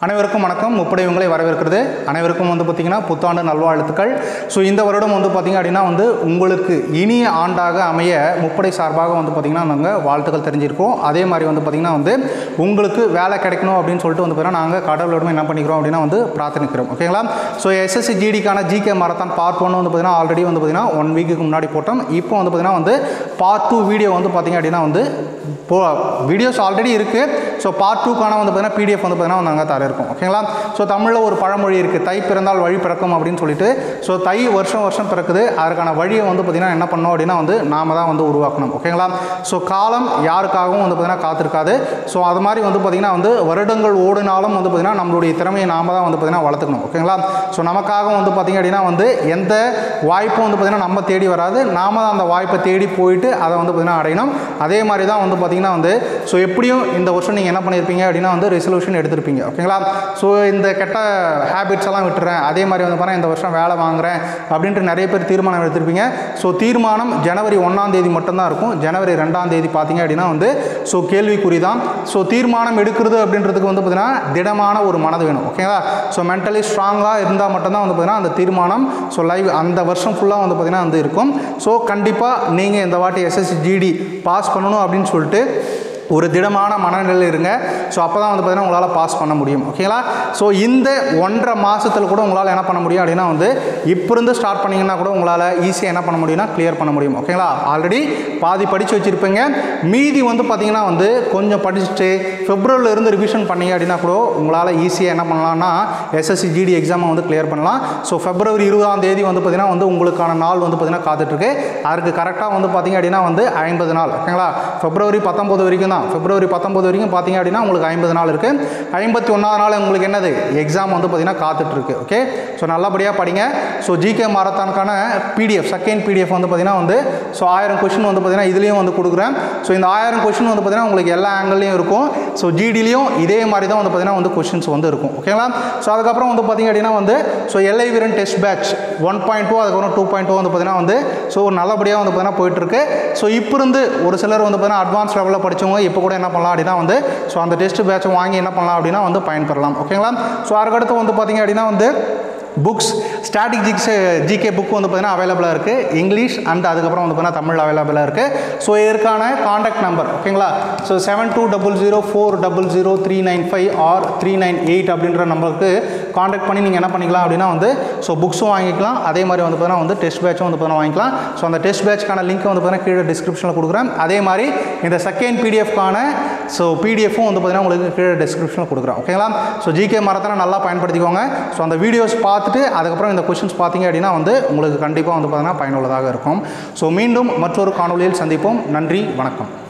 அனைவருக்கும் வணக்கம். முப்படை உங்களை வரவேற்கிறது. அனைவருக்கும் பார்த்திங்கன்னா புத்தாண்டு நல்வாழ்த்துக்கள். ஸோ இந்த வருடம் பார்த்திங்க அப்படின்னா உங்களுக்கு இனிய ஆண்டாக அமைய முப்படை சார்பாக பார்த்திங்கன்னா நாங்கள் வாழ்த்துக்கள் தெரிஞ்சிருக்கோம். அதே மாதிரி பார்த்திங்கன்னா உங்களுக்கு வேலை கிடைக்கணும் அப்படின்னு சொல்லிட்டு பார்த்தீங்கன்னா நாங்கள் கடவுளோட என்ன பண்ணிக்கிறோம் அப்படின்னா பிரார்த்தனைக்கிறோம். ஓகேங்களா? ஸோ எஸ்எஸ்சி ஜிடிக்கான ஜிகே மாரத்தான் பார்ட் 1 பார்த்திங்கன்னா ஆல்ரெடி பார்த்திங்கன்னா 1 வீக்குக்கு முன்னாடி போட்டோம். இப்போ பார்த்திங்கன்னா பார்ட் 2 வீடியோ பார்த்திங்க அப்படின்னா வீடியோஸ் ஆல்ரெடி இருக்குது. ஸோ பார்ட் 2க்கான பார்த்திங்கன்னா பிடிஎஃப் பார்த்திங்கன்னா நாங்கள் தர இருக்கோம். ஓகேங்களா? ஸோ தமிழில் ஒரு பழமொழி இருக்குது, தை பிறந்தால் வழி பிறக்கும் அப்படின்னு சொல்லிட்டு. ஸோ தை வருஷம் பிறக்குது, அதற்கான வழியை பார்த்திங்கன்னா என்ன பண்ணோம் அப்படின்னா நாம தான் உருவாக்கணும். ஓகேங்களா? ஸோ காலம் யாருக்காகவும் பார்த்திங்கன்னா காத்திருக்காது. ஸோ அது மாதிரி பார்த்திங்கன்னா வருடங்கள் ஓடினாலும் பார்த்திங்கன்னா நம்மளுடைய திறமையை நாம தான் பார்த்திங்கன்னா வளர்த்துக்கணும். ஓகேங்களா? ஸோ நமக்காக பார்த்திங்க அப்படின்னா எந்த வாய்ப்பும் பார்த்திங்கன்னா நம்ம தேடி வராது, நாம தான் அந்த வாய்ப்பை தேடி போயிட்டு அதை பார்த்திங்கன்னா அடையணும். அதே மாதிரி தான் பார்த்திங்கன்னா ஸோ எப்படியும் இந்த வருஷம் நீங்கள் என்ன பண்ணியிருப்பீங்க அப்படின்னா ரெசல்யூஷன் எடுத்திருப்பீங்க. ஓகேங்களா? ஸோ இந்த கெட்ட ஹேபிட்ஸ் எல்லாம் விட்டுறேன், அதே மாதிரி பார்த்தீங்கன்னா இந்த வருஷம் வேலை வாங்குறேன் அப்படின்ட்டு நிறைய பேர் தீர்மானம் எடுத்திருப்பீங்க. ஸோ தீர்மானம் ஜனவரி 1ஆம் தேதி மட்டும்தான் இருக்கும். ஜனவரி 2ஆம் தேதி பார்த்தீங்க அப்படின்னா ஸோ கேள்விக்குறி தான். ஸோ தீர்மானம் எடுக்கிறது அப்படின்றதுக்கு பார்த்தீங்கன்னா திடமான ஒரு மனது வேணும். ஓகேங்களா? ஸோ மென்டலி ஸ்ட்ராங்காக இருந்தால் மட்டும்தான் பார்த்தீங்கன்னா அந்த தீர்மானம் ஸோ லைவ் அந்த வருஷம் ஃபுல்லாக பார்த்தீங்கன்னா இருக்கும். ஸோ கண்டிப்பாக நீங்கள் இந்த வாட்டி எஸ்எஸ்சி ஜிடி பாஸ் பண்ணணும் அப்படின்னு சொல்லிட்டு ஒரு திடமான மனநிலையில் இருங்க. ஸோ அப்போ தான் பார்த்தீங்கன்னா உங்களால் பாஸ் பண்ண முடியும். ஓகேங்களா? ஸோ இந்த 1.5 மாதத்தில் கூட உங்களால் என்ன பண்ண முடியும் அப்படின்னா இப்போ இருந்து ஸ்டார்ட் பண்ணிங்கன்னா கூட உங்களால் ஈஸியாக என்ன பண்ண முடியும்னா கிளியர் பண்ண முடியும். ஓகேங்களா? ஆல்ரெடி பாதி படித்து வச்சுருப்பீங்க, மீதி பார்த்தீங்கன்னா கொஞ்சம் படிச்சுட்டு பிப்ரவரியிலிருந்து ரிவிஷன் பண்ணிங்க அப்படின்னா கூட உங்களால் ஈஸியாக என்ன பண்ணலாம்னா எஸ்எஸ்சி ஜிடி எக்ஸாமை கிளியர் பண்ணலாம். ஸோ பிப்ரவரி 20ஆம் தேதி பார்த்தீங்கன்னா உங்களுக்கான நாள் பார்த்தீங்கன்னா காத்துட்ருக்கு. அதுக்கு கரெக்டாக பார்த்தீங்க அப்படின்னா 50 நாள். ஓகேங்களா? பிப்ரவரி 19 வரைக்கும் தான். பிப்ரவரி 19 வரைக்கும் பார்த்தீங்க அப்படின்னா உங்களுக்கு 50 நாள் இருக்குது. 51ஆவது நாள் உங்களுக்கு என்னது எக்ஸாம் பார்த்தீங்கன்னா காத்துட்ருக்கு. ஓகே? ஸோ நல்லபடியாக படிங்க. ஸோ ஜிகே மாரத்தானுக்கான பிடிஎஃப் செகண்ட் பிடிஎஃப் பார்த்தீங்கன்னா ஸோ 1000 கொஷின் பார்த்தீங்கன்னா இதுலேயும் கொடுக்குறேன். ஸோ இந்த 1000 கொஷின் பார்த்தீங்கன்னா உங்களுக்கு எல்லா ஆங்கிள்லையும் இருக்கும். ஸோ ஜிடிலையும் இதே மாதிரி தான் பார்த்தீங்கன்னா கொஷின்ஸ் இருக்கும். ஓகேங்களா? ஸோ அதுக்கப்புறம் பார்த்தீங்க அப்படின்னா ஸோ எல்ஐ வீரன் டெஸ்ட் பேட்ச் 1.2 அதுக்கப்புறம் 2.2 பார்த்தீங்கன்னா ஸோ நல்லபடியாக பார்த்தீங்கன்னா போயிட்டுருக்கு. ஸோ இப்போ இருந்து ஒரு சிலர் பார்த்தீங்கன்னா அட்வான்ஸ் லெவலில் படித்தவங்க இப்போ கூட என்ன பண்ணலாம் அப்படின்னா ஸோ அந்த டெஸ்ட் பேட்சை வாங்கி என்ன பண்ணலாம் அப்படின்னா பயன்பெறலாம். ஓகேங்களா? ஸோ அதுக்கடுத்து பார்த்தீங்க அப்படின்னா புக்ஸ் ஸ்டாட்டிக் ஜிகே புக் பார்த்தீங்கன்னா அவைலபிளாக இருக்குது. இங்கிலீஷ் அண்ட் அதுக்கப்புறம் பார்த்தீங்கன்னா தமிழ் அவைலபிளாக இருக்குது. ஸோ இதற்கான காண்டாக்ட் நம்பர் ஓகேங்களா? ஸோ 7200400395 ஆர் 398 அப்படின்ற நம்பருக்கு காண்டாக்ட் பண்ணி நீங்கள் என்ன பண்ணிக்கலாம் அப்படின்னா ஸோ புக்ஸும் வாங்கிக்கலாம். அதே மாதிரி பார்த்தீங்கன்னா டெஸ்ட் பேட்சும் பார்த்தீங்கன்னா வாங்கிக்கலாம். ஸோ அந்த டெஸ்ட் பேட்ச்க்கான லிங்க் பார்த்தீங்கன்னா கீழே டிஸ்கிரிப்ஷனில் கொடுக்குறேன். அதே மாதிரி இந்த செகண்ட் பிடிஎஃப்கான ஸோ பிடிஎஃப்பும் பார்த்தீங்கன்னா உங்களுக்கு கீழே டிஸ்கிரிப்ஷனில் கொடுக்குறேன். ஓகேங்களா? ஸோ ஜிகே மாரத்தானை நல்லா பயன்படுத்திக்கோங்க. ஸோ அந்த வீடியோஸ் பார்த்துட்டு அதுக்கப்புறம் இந்த கொஷின்ஸ் பார்த்தீங்க அப்படின்னா உங்களுக்கு கண்டிப்பாக பார்த்தீங்கன்னா பயனுள்ளதாக இருக்கும். ஸோ மீண்டும் மற்றொரு காணொலியில் சந்திப்போம். நன்றி, வணக்கம்.